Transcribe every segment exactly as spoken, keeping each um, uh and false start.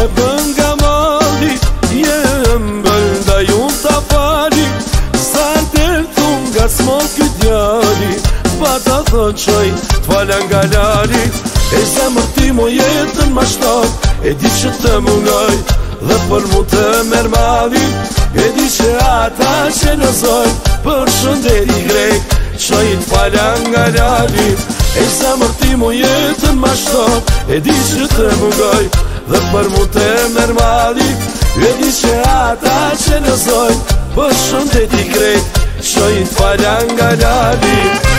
e bën nga mali, jem bënda ju t'a fali. Sa del thun nga s'mon ky djali, pa ta thon qoj t'fala nga lali. E zemër ti mo jetën ma shtot, e di që të mungoj dhe për mu të merë mali. E di që ata që nëzoj për shëndet i grek, qoj t'fala nga lali. E zemër ti mo jetën ma shtot, e di që të mungoj dhe për mu të merë mali. E di që ata që nëzoj për shëndet i grek, qoj t'fala nga lali.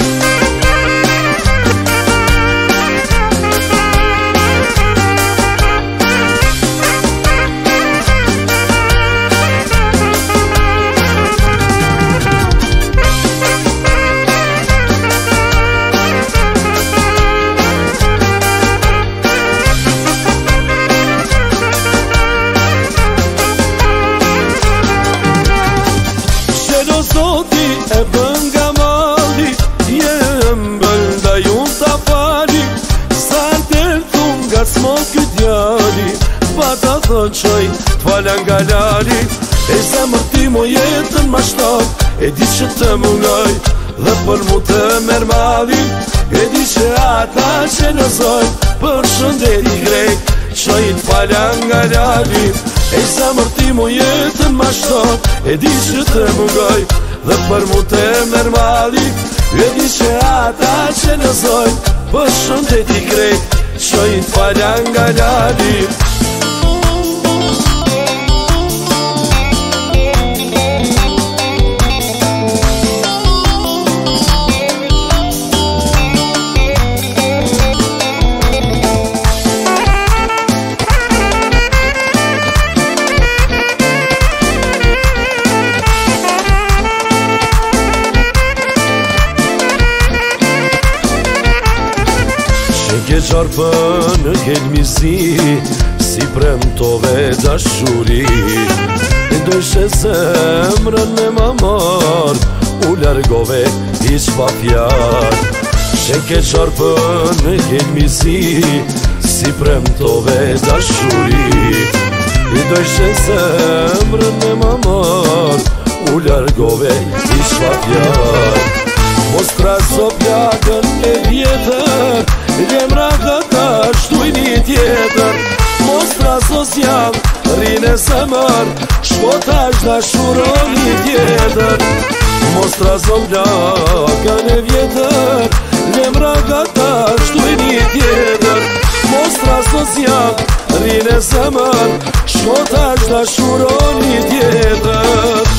Zoti e bën nga mali, jem bënda ju t'a fali. Sa del thun nga s'mon ky djali, pa ta thon qoj t'fala nga lali. E zemër ti mo jetën ma shtot, e di që të mungoj dhe për mu të merë mali. E di që ata që nëzoj për shëndet i grek, qoj t'fala nga lali. E zemër ti mo jetën ma shtot, e di që të mungoj dhe për mu të merë mali. E di që ata që nëzoj për shëndet i grek, qoj t'fala nga lali. Ke qarpë në helmizi, si premtove dashuri. E dojshe zemrën me ma marr, u largove hiq pa fjar. She ke qarpë në helmizi, si premtove dashuri. E dojshe zemrën me ma marr, u largove hiq pa fjar. Mos trazo plakën e vjetër, Gjemra këta shtuj një tjetër. Mos traso s'jam, rine se mër, shkota shda shuron një tjetër. Mos traso plakën e vjetër, Gjemra këta shtuj një tjetër. Mos traso s'jam, rine se mër, shkota shda shuron një tjetër.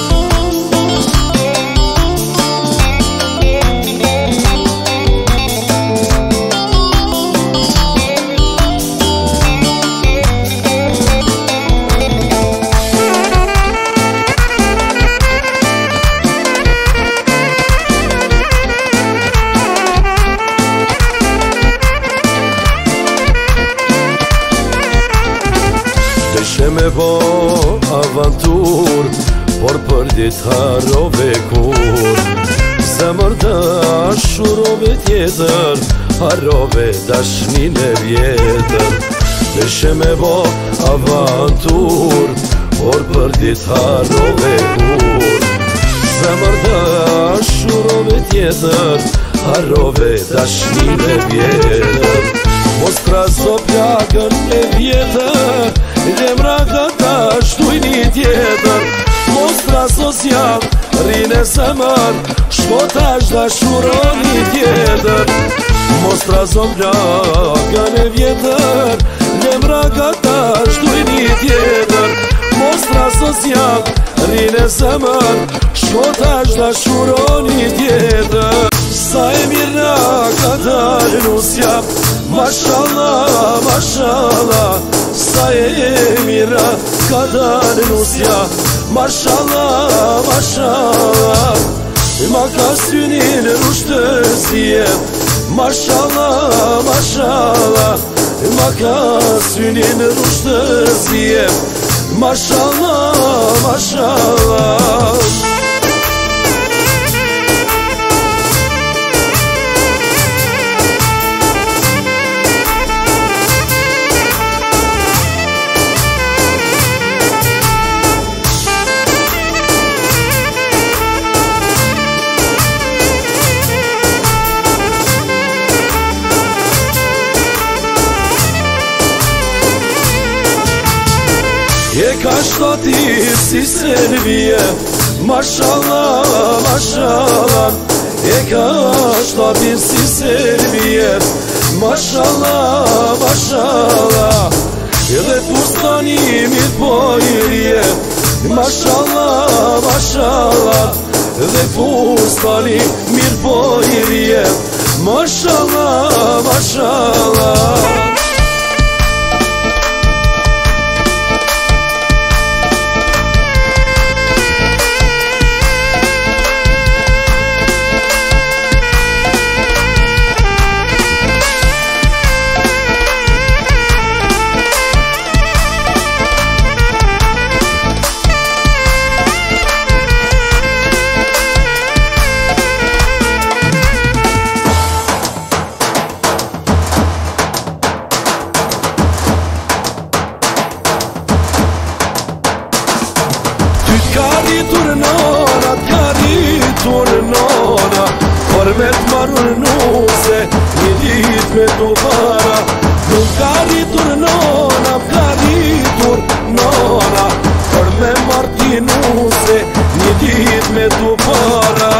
Deshe me bo avantur, por për dit harove kur. Zemër dashurove tjetër, harove dashnin e vjetër. Deshe me bo avantur, por për dit harove kur. Zemër dashurove tjetër, harove dashnin e vjetër. Mos traso plakën e vjetër, Gjemra këta shtuj një tjetër. Mos traso s'jam, rine se mër, shkota shda shuron një tjetër. Mos traso plakën e vjetër, Gjemra këta shtuj një tjetër. Mos traso s'jam, rine se mër, shkota shda shuron një tjetër. Sa e mirë ka dalë nusja, mashallah, mashallah. Sa e mira ka dalë nusja, mashallah, mashallah. Ma ka synin rushtësie, mashallah, mashallah. Ma ka synin rushtësie, mashallah, mashallah. E ka shtatir si Serbie, mashallah, mashallah. E ka shtatir si Serbie, mashallah, mashallah. Edhe fustani mirë po i rje, mashallah, mashallah. Edhe fustani mirë po i rje, mashallah, mashallah. Turnona, kari turnona, por me t'marrë nuse, një dit me t'u para. Nuk kari turnona, kari turnona, por me marti nuse, një dit me t'u para.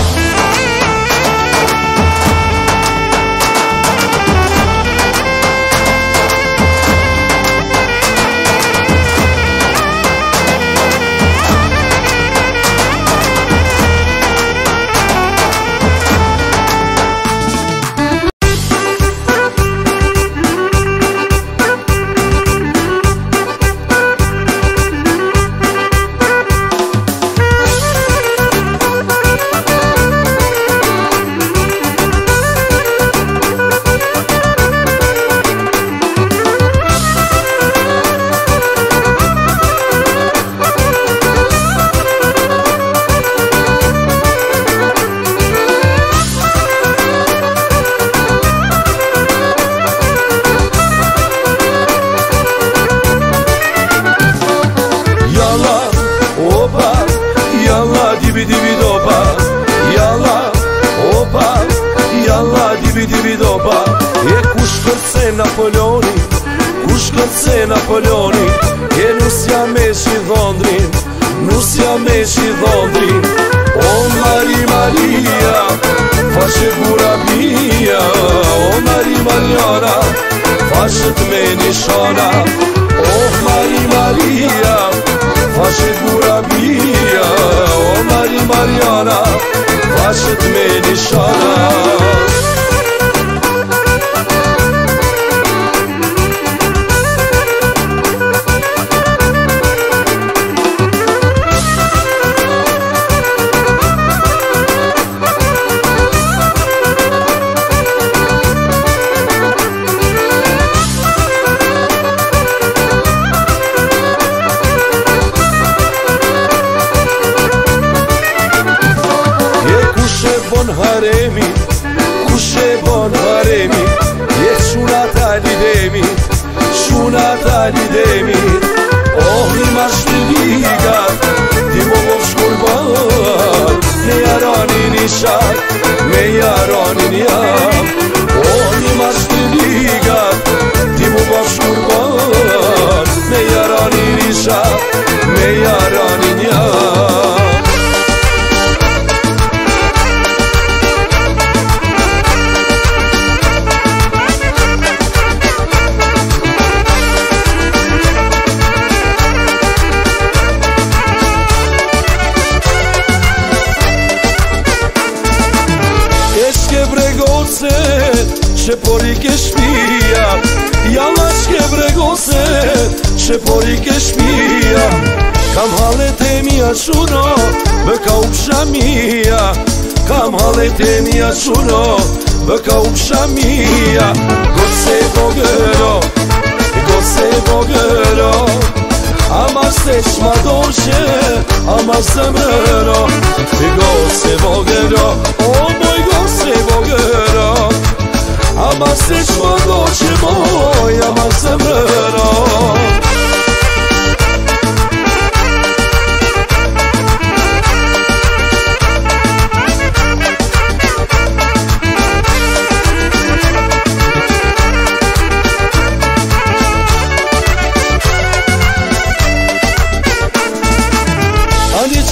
Dibi dibi dopa, yalla, opa, yalla, dibi dibi dopa. E kush kërce Napoleoni, kush kërce Napoleoni, e nusja me shidhondrin, nusja me shidhondrin. O Mari Maria, fashe gura bia, o Mari Mariana, fashe me nishana. O Mari Maria, fashe gura bia, o Mari Mariana, fashe me nishana. Haremi, kushe bon haremi, je shuna tali demi, shuna tali demi. Oh ima shtiliga, ti mo mo shkurban, me jarani nishak, me jarani njam. Oh ima shtiliga, ti mo mo shkurban, me jarani nishak, me jarani njam. Që pori ke shpia, jalla shke bregose, që pori ke shpia. Kam halet e mija shuno, bë ka u pshamia. Kam halet e mija shuno, bë ka u pshamia. Gose vogëro, gose vogëro, ama se shma doshe, ama zemrëro. Gose vogëro, o moj gose vogëro, ama se shma doshe moj, ama zemrëro.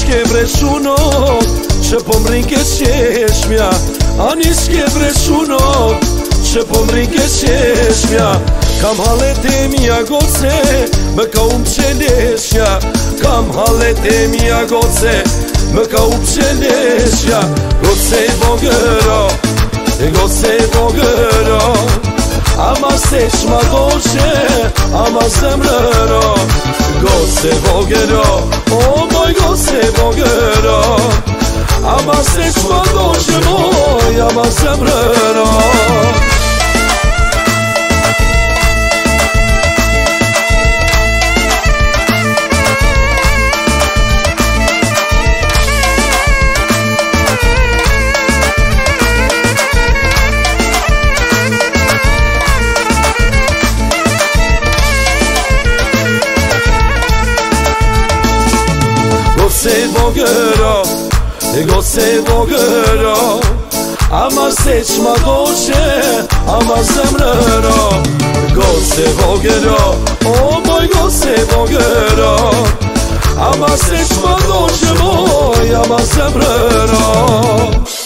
shke breshuno që po mrin ke qeshmja, ani shke breshuno që po mrin ke qeshmja. Kam halet e mija goce, më ka umë qeleshja. Kam halet e mija goce, më ka umë qeleshja. Goce i vogëro, e goce i vogëro, ama se shma goshe, ama zemrëro. Goce i vogëro, o moj goce i vogëro, ama se shma goshe moj, ama zemrëro. Goce i vogëro, e goce i vogëro, ama se qma goshe, ama zemrëro. Goce i vogëro, o moj goce i vogëro, ama se qma goshe moj, ama zemrëro.